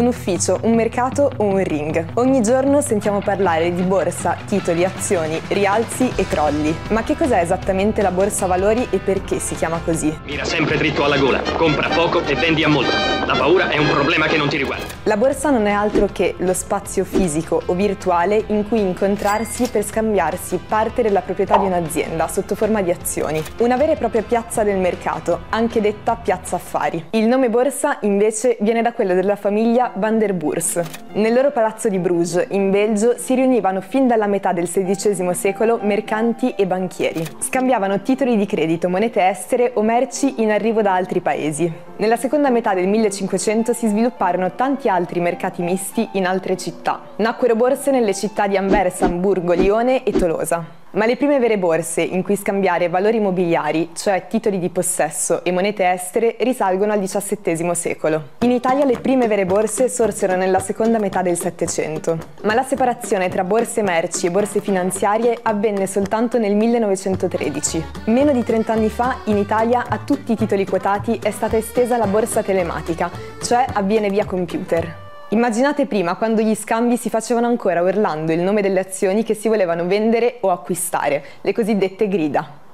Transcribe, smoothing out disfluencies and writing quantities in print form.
ufficio, un mercato o un ring. Ogni giorno sentiamo parlare di borsa, titoli, azioni, rialzi e crolli. Ma che cos'è esattamente la borsa valori e perché si chiama così? Mira sempre dritto alla gola, compra poco e vendi a molto. La paura è un problema che non ti riguarda. La borsa non è altro che lo spazio fisico o virtuale in cui incontrarsi per scambiarsi parte della proprietà di un'azienda sotto forma di azioni. Una vera e propria piazza del mercato, anche detta piazza affari. Il nome borsa invece viene da quello della famiglia Van der Burs. Nel loro palazzo di Bruges, in Belgio, si riunivano fin dalla metà del XVI secolo mercanti e banchieri. Scambiavano titoli di credito, monete estere o merci in arrivo da altri paesi. Nella seconda metà del 1500 si svilupparono tanti altri mercati misti in altre città. Nacquero borse nelle città di Anversa, Amburgo, Lione e Tolosa. Ma le prime vere borse in cui scambiare valori mobiliari, cioè titoli di possesso e monete estere, risalgono al XVII secolo. In Italia le prime vere borse sorsero nella seconda metà del Settecento, ma la separazione tra borse merci e borse finanziarie avvenne soltanto nel 1913. Meno di 30 anni fa in Italia a tutti i titoli quotati è stata estesa la borsa telematica, cioè avviene via computer. Immaginate prima quando gli scambi si facevano ancora urlando il nome delle azioni che si volevano vendere o acquistare, le cosiddette grida.